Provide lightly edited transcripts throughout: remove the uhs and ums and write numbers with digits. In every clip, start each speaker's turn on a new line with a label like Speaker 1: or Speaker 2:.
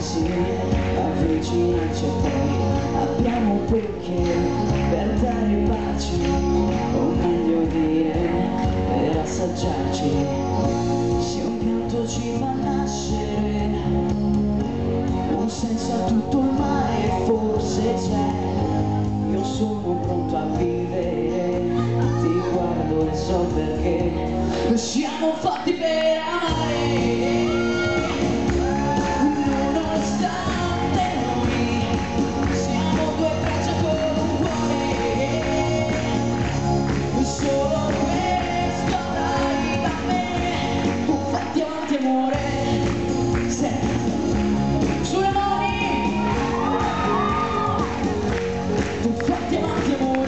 Speaker 1: sì, avvicinarci a te. Abbiamo un perché per dare pace, o meglio dire, per assaggiarci. Se un pianto ci fa nascere un senso a tutto ormai, forse c'è. Io sono pronto a vivere, ti guardo e so perché siamo fatti per amare. Nonostante noi siamo due braccia con un cuore, solo questo dai da me. Tu fatti avanti amore, sulle mani. Tu fatti avanti amore.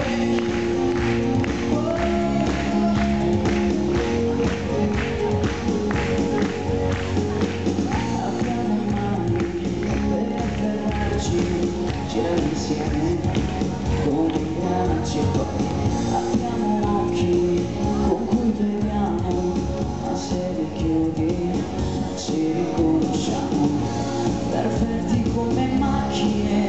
Speaker 1: Girare insieme come un ganci, abbiamo occhi con cui vediamo, ma se li chiudi ci riconosciamo, perfetti come macchine,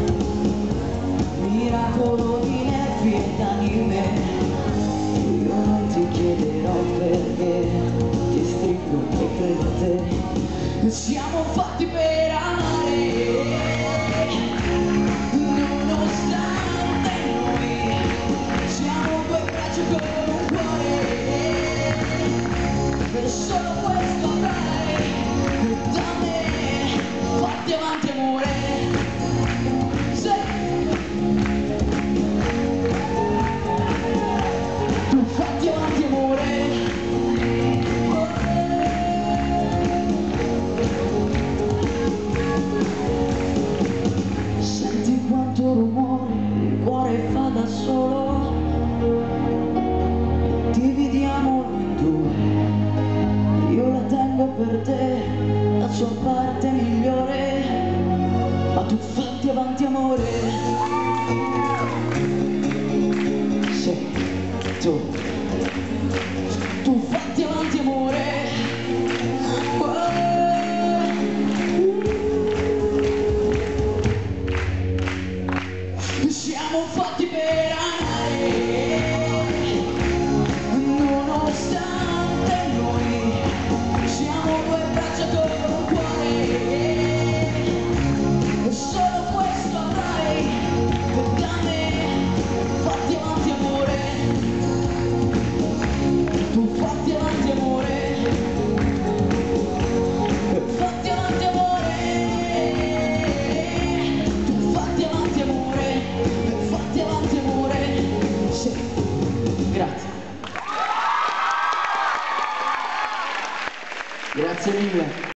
Speaker 1: miracolo di nervi ed anime. Io non ti chiederò perché, ti stringo e credo a te, siamo fatti per amare. Solo questo avrai da me, fatti avanti amore. Sì. Tu fatti avanti amore. Senti quanto rumore il cuore fa da solo, dividiamo in due. Io la tengo per te, la sua parte migliore, ma tu fatti avanti amore. Sì, tu fatti avanti amore. Siamo fatti per amare, nonostante noi siamo due braccia con un cuore, solo questo avrai da me, fatti avanti amore. Tu fatti avanti amore, fatti avanti amore. Tu fatti avanti amore, fatti avanti amore. Sì, grazie. Grazie mille.